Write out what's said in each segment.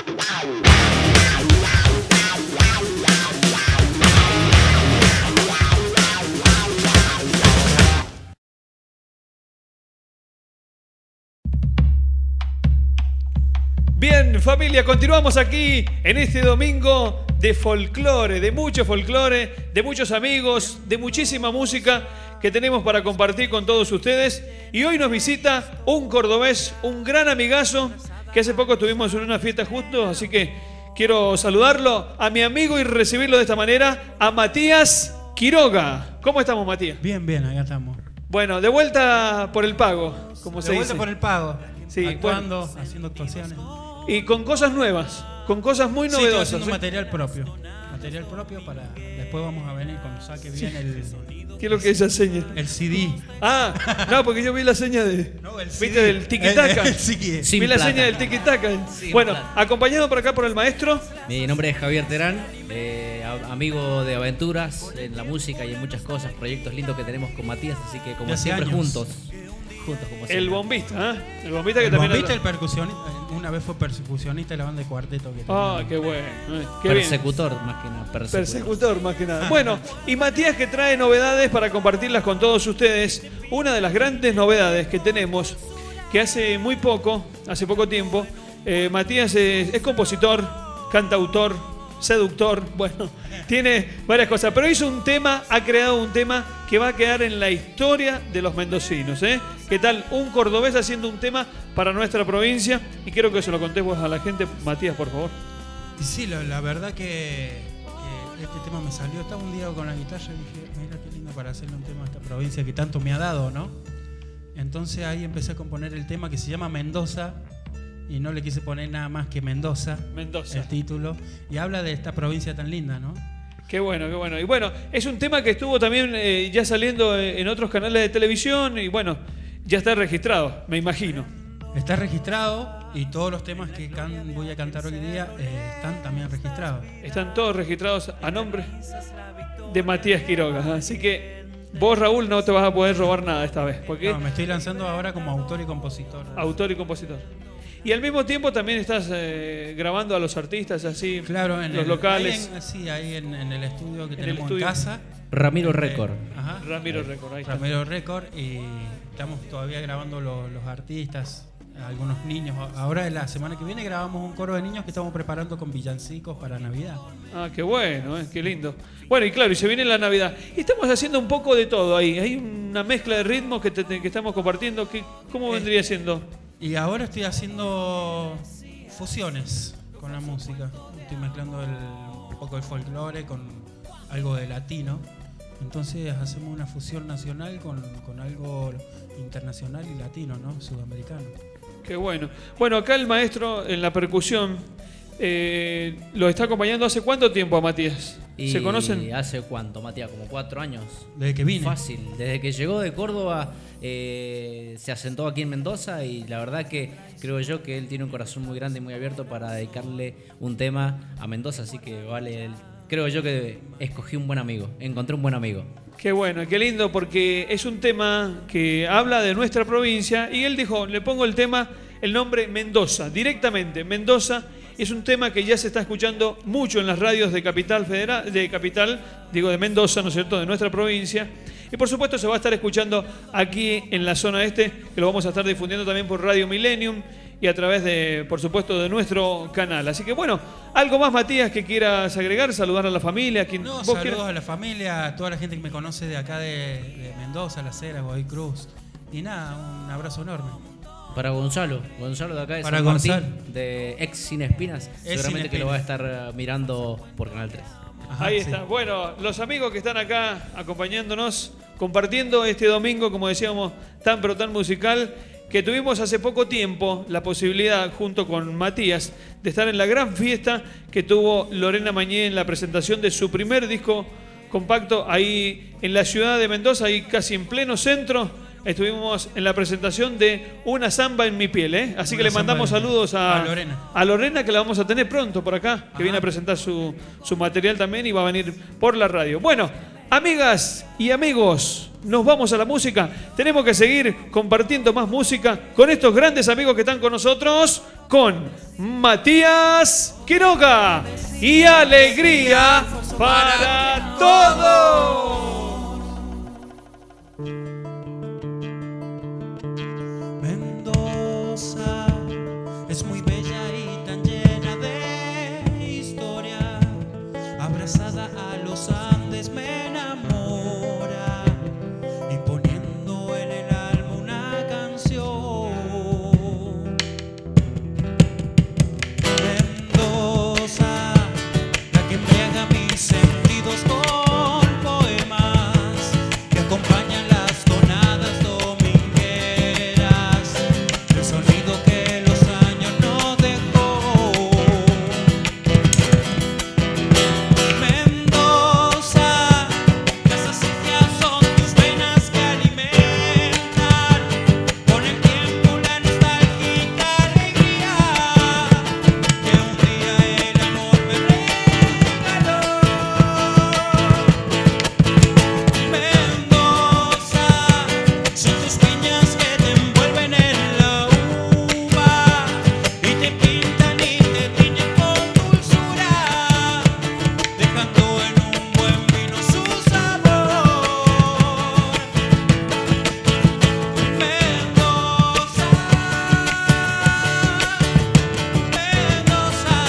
Bien, familia, continuamos aquí en este domingo de folclore, de mucho folclore, de muchos amigos, de muchísima música que tenemos para compartir con todos ustedes. Y hoy nos visita un cordobés, un gran amigazo, que hace poco estuvimos en una fiesta juntos, así que quiero saludarlo a mi amigo y recibirlo de esta manera, a Matías Quiroga. ¿Cómo estamos, Matías? Bien, bien, acá estamos. Bueno, de vuelta por el pago, como se dice. De vuelta por el pago, sí, actuando, bueno, haciendo actuaciones. Y con cosas nuevas, con cosas muy Sí, novedosas. estoy haciendo material propio para después vamos a venir cuando saque bien el... ¿Qué es lo que es esa seña? El CD. Ah, no, porque yo vi la seña de... No, el ¿viste? CD. Del tiki-taka. Sí, Vi la seña del tiki-taka. Bueno, acompañado por acá por el maestro. Mi nombre es Javier Terán, amigo de aventuras en la música y en muchas cosas, proyectos lindos que tenemos con Matías, así que como siempre juntos como siempre. El bombista, ¿eh? El bombista que el también... bombista, el percusionista, una vez fue percusionista de la banda de cuarteto. Que ah, qué bueno. Qué persecutor, bien. Más que nada. Persecutor, más que nada. Bueno, y Matías que trae novedades para compartirlas con todos ustedes. Una de las grandes novedades que tenemos, que hace poco tiempo, Matías es compositor, cantautor, seductor, bueno, tiene varias cosas, pero ha creado un tema que va a quedar en la historia de los mendocinos, ¿eh? ¿Qué tal? Un cordobés haciendo un tema para nuestra provincia, y quiero que se lo contés vos a la gente, Matías, por favor. Y sí, la verdad que este tema me salió, estaba un día con la guitarra y dije, mira qué lindo para hacerle un tema a esta provincia que tanto me ha dado, ¿no? Entonces ahí empecé a componer el tema que se llama Mendoza, y no le quise poner nada más que Mendoza, el título, y habla de esta provincia tan linda, ¿no? Qué bueno, qué bueno. Y bueno, es un tema que estuvo también ya saliendo en otros canales de televisión y bueno, ya está registrado, me imagino. Está registrado y todos los temas que voy a cantar hoy día están también registrados. Están todos registrados a nombre de Matías Quiroga, así que vos, Raúl, no te vas a poder robar nada esta vez. Porque no, me estoy lanzando ahora como autor y compositor. Autor y compositor. Y al mismo tiempo también estás grabando a los artistas así, claro, en los locales. Ahí en el estudio que tenemos en casa. Ramiro Record. Ajá, Ramiro Record, ahí está. Ramiro Record, y estamos todavía grabando los artistas, algunos niños. Ahora la semana que viene grabamos un coro de niños que estamos preparando con villancicos para Navidad. Ah, qué bueno, qué lindo. Bueno, y claro, y se viene la Navidad. Y estamos haciendo un poco de todo ahí. Hay una mezcla de ritmos que estamos compartiendo. ¿Cómo vendría siendo? Y ahora estoy haciendo fusiones con la música. Estoy mezclando un poco de folclore con algo de latino. Entonces hacemos una fusión nacional con algo internacional y latino, ¿no? Sudamericano. Qué bueno. Bueno, acá el maestro en la percusión lo está acompañando. ¿Hace cuánto tiempo a Matías? ¿Se conocen? ¿Hace cuánto, Matías? Como 4 años. Desde que vine. Fácil. Desde que llegó de Córdoba se asentó aquí en Mendoza y la verdad que creo yo que él tiene un corazón muy grande y muy abierto para dedicarle un tema a Mendoza, así que creo yo que escogí un buen amigo, encontré un buen amigo. Qué bueno, qué lindo, porque es un tema que habla de nuestra provincia y él dijo, le pongo el nombre Mendoza, directamente, Mendoza. Es un tema que ya se está escuchando mucho en las radios de Capital Federal, de Mendoza, ¿no es cierto?, de nuestra provincia. Y por supuesto se va a estar escuchando aquí en la zona este, que lo vamos a estar difundiendo también por Radio Millennium y a través de, por supuesto, de nuestro canal. Así que bueno, algo más, Matías, que quieras agregar, saludar a la familia. Saludos a la familia, a toda la gente que me conoce de acá de Mendoza, Las Heras, Godoy Cruz. Y nada, un abrazo enorme. Para Gonzalo de acá de Para San Martín, de Ex Sin Espinas, seguramente que lo va a estar mirando por Canal 3. Ajá, ahí está. Bueno, los amigos que están acá acompañándonos, compartiendo este domingo, como decíamos, tan pero tan musical, que tuvimos hace poco tiempo la posibilidad, junto con Matías, de estar en la gran fiesta que tuvo Lorena Mañé en la presentación de su primer disco compacto ahí en la ciudad de Mendoza, ahí casi en pleno centro. Estuvimos en la presentación de Una Samba en mi piel, ¿eh? Así que le mandamos saludos a Lorena, que la vamos a tener pronto por acá, que viene a presentar su material también y va a venir por la radio. Bueno, amigas y amigos, nos vamos a la música. Tenemos que seguir compartiendo más música con estos grandes amigos que están con nosotros. con Matías Quiroga y alegría para todos. Mendoza es muy bella y tan llena de historia. Abrazada a los Andes me enamora, imponiendo en el alma una canción. Mendoza, la que embriaga mis sentidos con poemas que acompañan las tonadas domingueras, el sonido que los años no dejó. Mendoza, las acequias son tus venas que alimentan con el tiempo la nostálgica alegría que un día el amor me regaló. Mendoza, son tus piñas que te envuelven en la uva y te pintan y te tiñen con dulzura, dejando en un buen vino su sabor. Mendoza, Mendoza,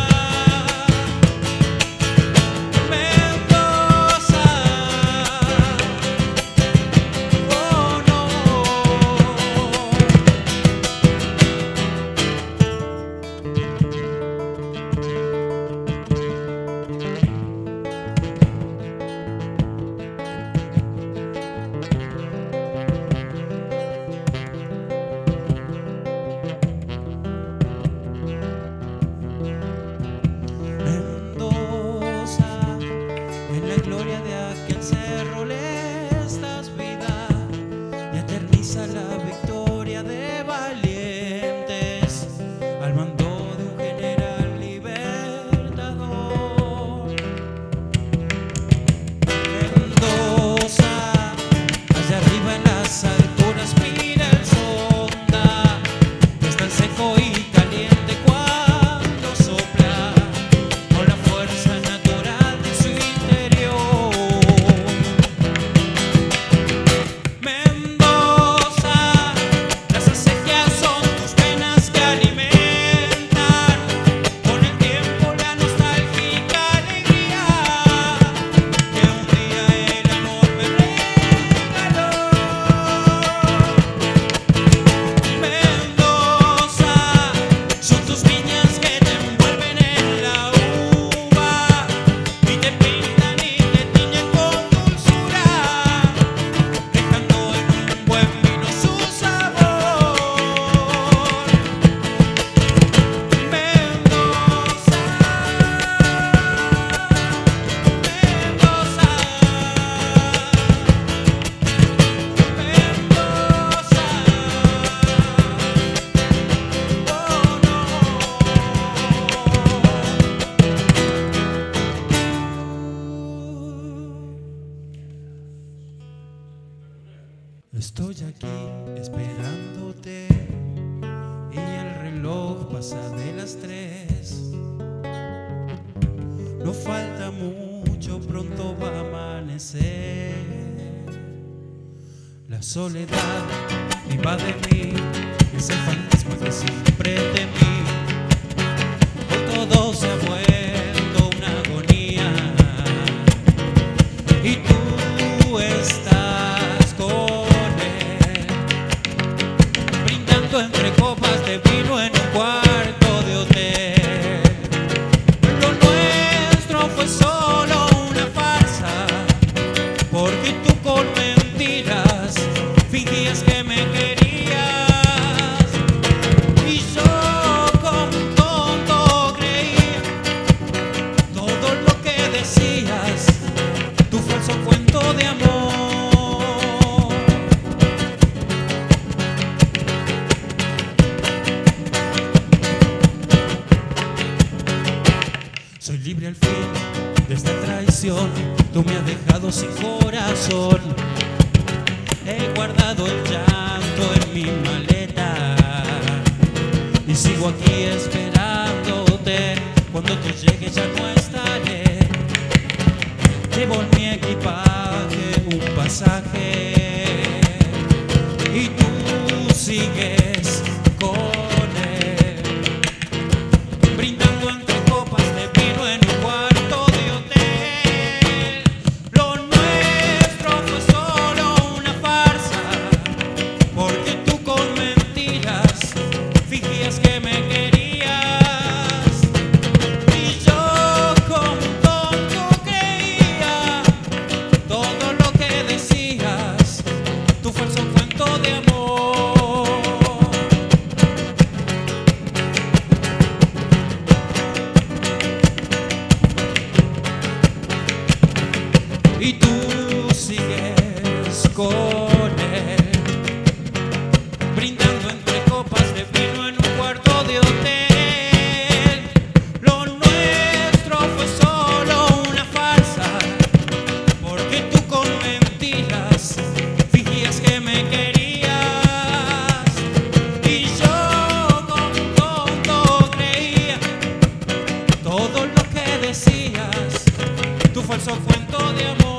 Mendoza, oh no. Mendoza, en la gloria de aquel cerro le das vida y eterniza la victoria de valientes al mando de un general libertador. Mendoza, allá arriba en las alturas mira el sonda, es tan seco y caliente cuando sopla con la fuerza natural de su interior. Mendoza, las acequias son tus penas que alimentan con el tiempo la nostálgica alegría que un día el amor me regaló. Mendoza, son tus viñas que te envuelven en la uva y te pintan y te tiñen con dulzura, dejando en un buen vino su sabor. Mendoza, estoy aquí esperándote y el reloj pasa de las 3. No falta mucho, pronto va a amanecer. La soledad invade mí, es el fantasma que siempre temí. Hoy todo se ha vuelto una agonía y tú estás con él, brindando entre copas de vino en un cuarto de hotel. Lo nuestro fue solo una farsa, porque tú con mentiras fingías que me querías y yo como un tonto creía todo lo que decías, tu falso cuento de amor. Soy libre al fin de esta traición, tú me has dejado sin corazón. He guardado el llanto en mi maleta y sigo aquí esperándote. Cuando tú llegues ya no estaré. Llevo en mi equipaje un pasaje y tú sigues con él, brindando entre copas de vino en un cuarto de hotel. Lo nuestro fue solo una farsa, porque tú con mentiras fingías que me querías y yo como un tonto creía todo lo que decías, tu falso cuento de amor. Y tú sigues con él, brindando entre copas de vino en un cuarto de hotel. Lo nuestro fue solo una farsa, porque tú con mentiras fingías que me querías y yo como un tonto creía todo lo que decías, tu falso cuento de amor.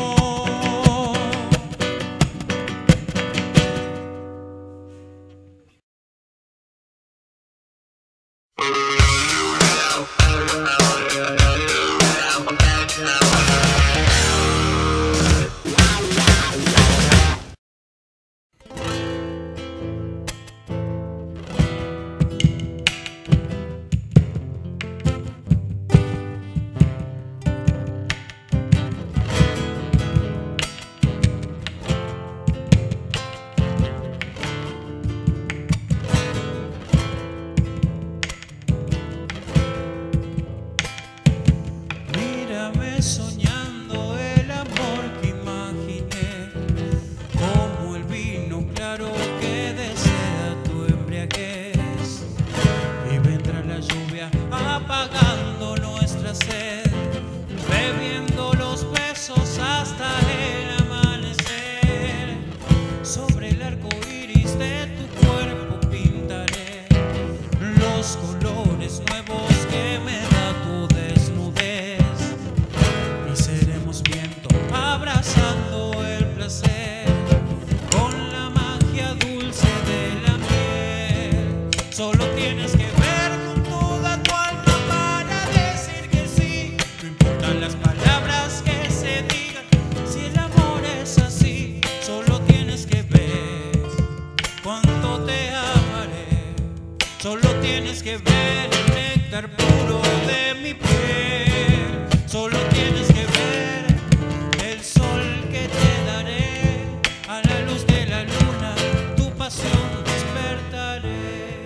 Mírame soñando el amor que imaginé, como el vino claro que desea tu embriaguez. Y vendrá la lluvia apagando nuestra sed, bebiendo los besos hasta el amanecer. Sobre el arco iris de tu cuerpo pintaré los colores nuevos que me da tu desnudez. Y seremos viento abrazando el placer con la magia dulce de la miel. Solo tienes que ver con toda tu alma para decir que sí. No importan las palabras que se digan, si el amor es así. Solo tienes que ver cuánto te amaré. Solo tienes que ver el néctar puro de mi piel. Solo tienes que ver el sol que te daré. A la luz de la luna tu pasión despertaré.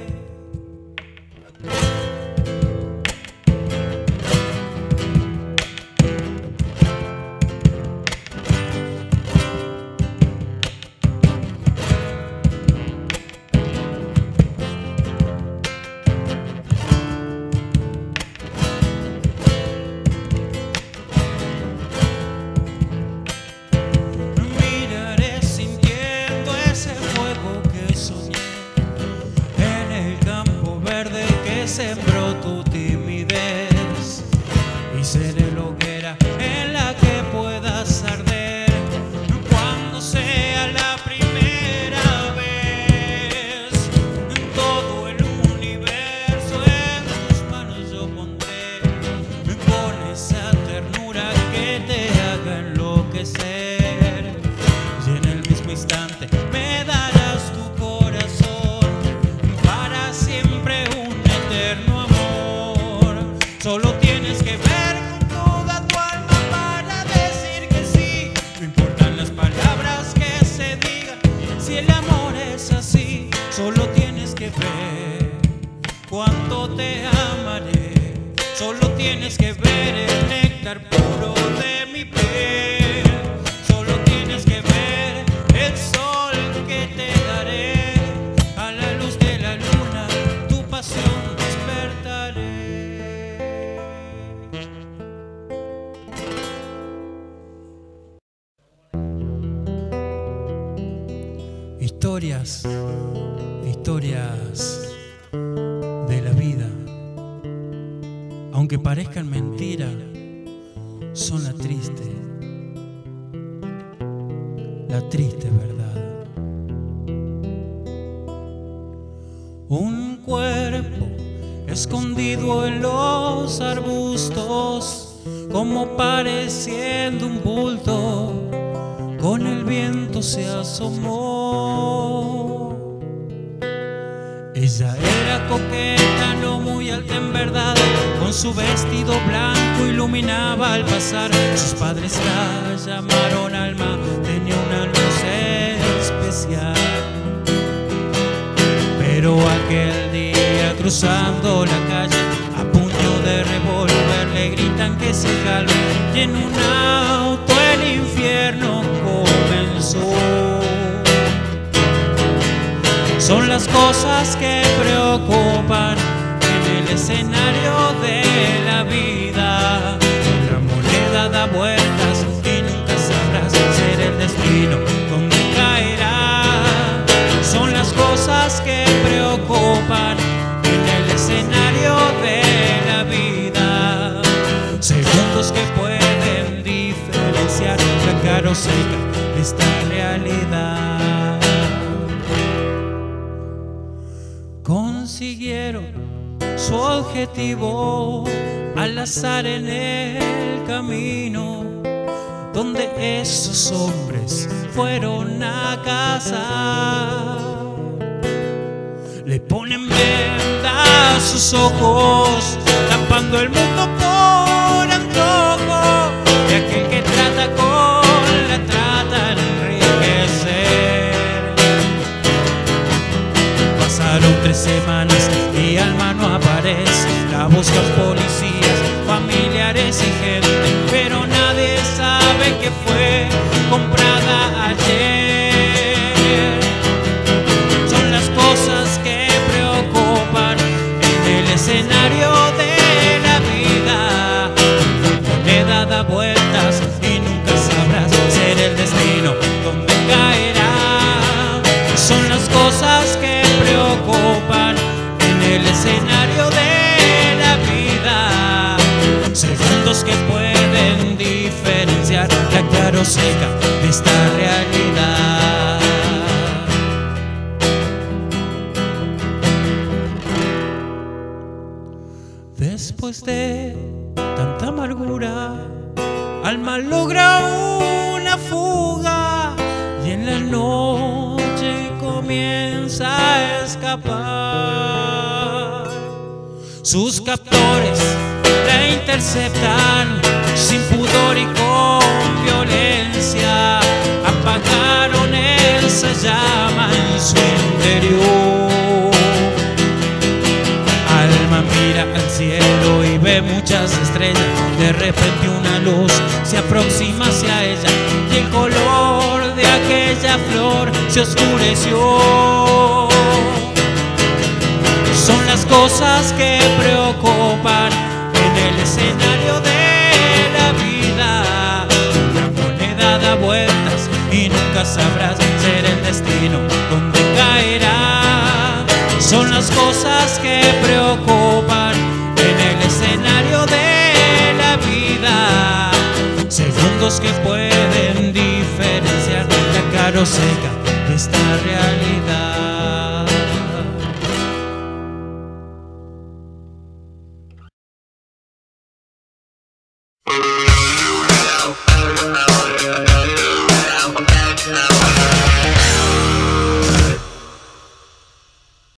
Miraré sintiendo ese fuego que soñé en el campo verde que sembró tu timidez. Y seré la hoguera en la que puedas arder cuando sea la primera vez. Todo el universo en tus manos yo pondré, con esa ternura que te haga enloquecer. Y en el mismo instante me darás tu corazón, para siempre un eterno amor. Solo tienes que ver con toda tu alma para decir que sí. No importan las palabras que se digan, si el amor es así. Solo tienes que ver cuánto te amaré. Solo tienes que ver el néctar puro de mi piel. Solo tienes que ver el sol que te daré. A la luz de la luna tu pasión despertaré. Historias, historias aunque parezcan mentira, son la triste verdad. Un cuerpo escondido en los arbustos, como pareciendo un bulto, con el viento se asomó. Ella era coqueta, no muy alta en verdad, con su vestido blanco iluminaba al pasar. Sus padres la llamaron Alma, tenía una luz especial. Pero aquel día cruzando la calle, a puño de revólver le gritan que se calme, y en un auto el infierno comenzó. Son las cosas que preocupan en el escenario de la vida. La moneda da vueltas y nunca sabrás ser el destino donde caerá. Son las cosas que preocupan en el escenario de la vida. Segundos que pueden diferenciar la cara seca de esta realidad. Consiguieron su objetivo al azar en el camino, donde esos hombres fueron a cazar. Le ponen venda a sus ojos, tapando el mundo por antojo de aquel que trata con la trata de enriquecer. Pasaron 3 semanas y Alma no aparece. La buscan policías, familiares y gente, pero nadie sabe que fue comprada ayer. Son las cosas que preocupan en el escenario de la vida. La moneda da vueltas y nunca sabrás ser el destino donde caerá. Son las cosas que preocupan en el escenario de la vida. Segundos que pueden diferenciar la claro seca de esta realidad. Después de tanta amargura, Alma logra una fuga y en la noche comienza a escapar. Sus captores la interceptan sin pudor y con violencia. Apagaron esa llama en su interior. Alma mira al cielo y ve muchas estrellas. De repente una luz se aproxima hacia ella y el color de aquella flor se oscureció. Son las cosas que